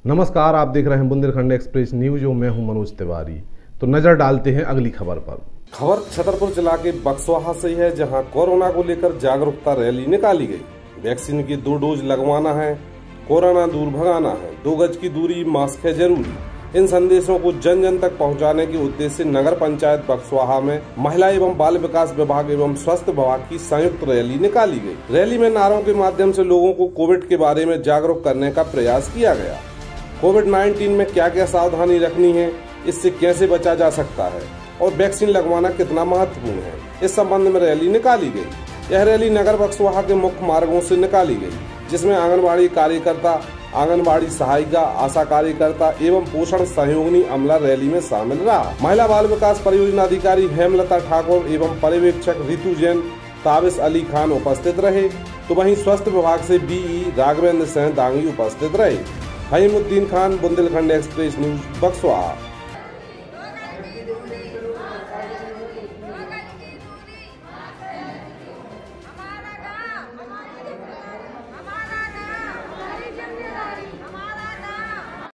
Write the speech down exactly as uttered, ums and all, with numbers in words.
नमस्कार, आप देख रहे हैं बुंदेलखंड एक्सप्रेस न्यूज और मैं हूं मनोज तिवारी। तो नजर डालते हैं अगली खबर पर। खबर छतरपुर जिला के बक्सवाहा से है, जहां कोरोना को लेकर जागरूकता रैली निकाली गई। वैक्सीन की दो डोज लगवाना है, कोरोना दूर भगाना है, दो गज की दूरी, मास्क है जरूरी। इन संदेशों को जन जन तक पहुंचाने के उद्देश्य से नगर पंचायत बक्सवाहा में महिला एवं बाल विकास विभाग एवं स्वास्थ्य विभाग की संयुक्त रैली निकाली गई। रैली में नारों के माध्यम से लोगों को कोविड के बारे में जागरूक करने का प्रयास किया गया। कोविड नाइन्टीन में क्या क्या सावधानी रखनी है, इससे कैसे बचा जा सकता है और वैक्सीन लगवाना कितना महत्वपूर्ण है, इस संबंध में रैली निकाली गई। यह रैली नगर बक्सवाहा के मुख्य मार्गों से निकाली गई, जिसमें आंगनबाड़ी कार्यकर्ता, आंगनबाड़ी सहायिका, आशा कार्यकर्ता एवं पोषण सहयोगिनी अमला रैली में शामिल रहा। महिला बाल विकास परियोजना अधिकारी हेमलता ठाकुर एवं पर्यवेक्षक रितु जैन, ताबिश अली खान उपस्थित रहे। तो वहीं स्वास्थ्य विभाग से बीई राघवेंद्र सिंह दांगी उपस्थित रहे। Fahimuddin Khan, Bundelkhand express news, Buxwaha.